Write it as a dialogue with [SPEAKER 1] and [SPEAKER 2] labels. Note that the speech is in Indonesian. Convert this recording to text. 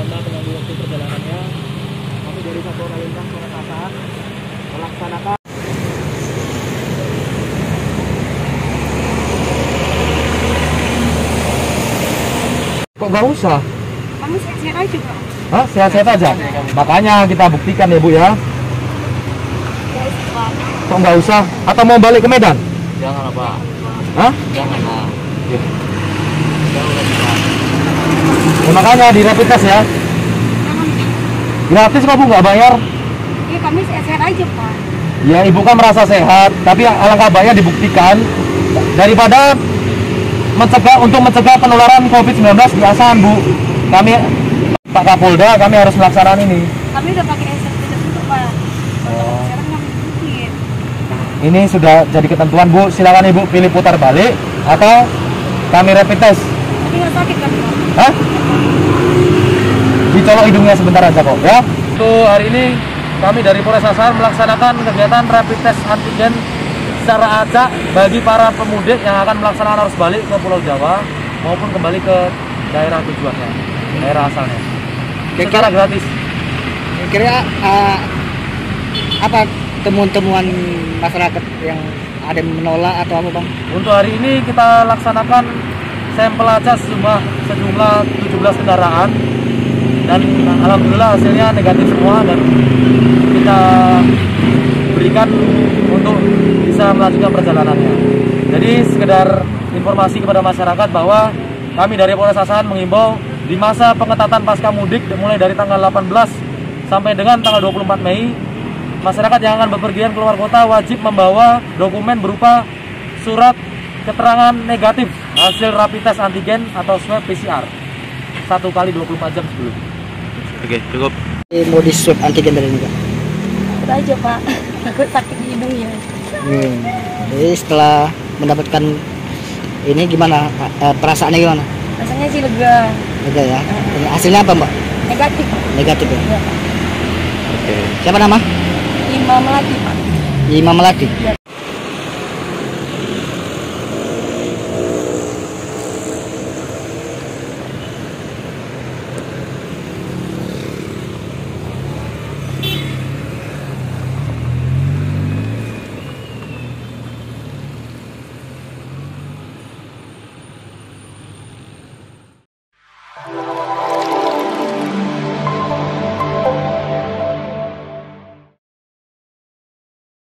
[SPEAKER 1] mohon maaf mengganggu waktu perjalanannya. Kami dari Satuan Lalu Lintas Pengetatan melaksanakan.
[SPEAKER 2] Kok nggak usah?
[SPEAKER 3] Kamu sehat-sehat aja, Pak.
[SPEAKER 2] Hah? Sehat-sehat aja? Makanya kita buktikan ya Bu ya. Kok nggak usah? Atau mau balik ke Medan?
[SPEAKER 1] Jangan Pak.
[SPEAKER 2] Hah?
[SPEAKER 1] Jangan lah.
[SPEAKER 2] Ya. Ya, makanya di rapid test ya. Gratis kok Bu, nggak bayar.
[SPEAKER 3] Iya, kami sehat-sehat aja, Pak.
[SPEAKER 2] Ya Ibu kan merasa sehat, tapi alangkah baiknya dibuktikan daripada mencegah penularan COVID-19 di Asahan Bu. Kami Pak Kapolda, kami harus melaksanakan ini.
[SPEAKER 3] Kami udah pakai sertifikat itu, Pak. Sekarang kami ikutin.
[SPEAKER 2] Ini sudah jadi ketentuan Bu. Silakan Ibu pilih putar balik atau kami rapid test.
[SPEAKER 3] Tapi nggak sakit kan, Pak?
[SPEAKER 2] Hah? Dicolok hidungnya sebentar aja kok ya. Untuk hari ini kami dari Polres Asahan melaksanakan kegiatan rapid test antigen secara acak bagi para pemudik yang akan melaksanakan arus balik ke Pulau Jawa maupun kembali ke daerah tujuannya, daerah asalnya. Secara gratis.
[SPEAKER 4] Kira apa temuan-temuan masyarakat yang ada yang menolak atau apa Bang?
[SPEAKER 2] Untuk hari ini kita laksanakan sampel acak sejumlah 17 kendaraan dan alhamdulillah hasilnya negatif semua dan kita berikan untuk bisa melanjutkan perjalanannya. Jadi sekedar informasi kepada masyarakat bahwa kami dari Polres Asahan mengimbau di masa pengetatan pasca mudik mulai dari tanggal 18 sampai dengan tanggal 24 Mei, masyarakat yang akan bepergian keluar kota wajib membawa dokumen berupa surat keterangan negatif hasil rapid test antigen atau swab PCR 1 kali 24 jam sebelum.
[SPEAKER 1] Oke, cukup.
[SPEAKER 4] Mau di swab antigen dari ini Pak?
[SPEAKER 3] Udah aja, Pak. Takut sakit di hidungnya.
[SPEAKER 4] Jadi setelah mendapatkan ini gimana perasaannya gimana?
[SPEAKER 3] Rasanya sih lega.
[SPEAKER 4] Lega ya. Hasilnya apa Mbak?
[SPEAKER 3] Negatif.
[SPEAKER 4] Negatif ya.
[SPEAKER 3] Ya, Pak.
[SPEAKER 4] Siapa nama?
[SPEAKER 3] Imam lagi, Pak.
[SPEAKER 4] Imam Melati.
[SPEAKER 3] Ya.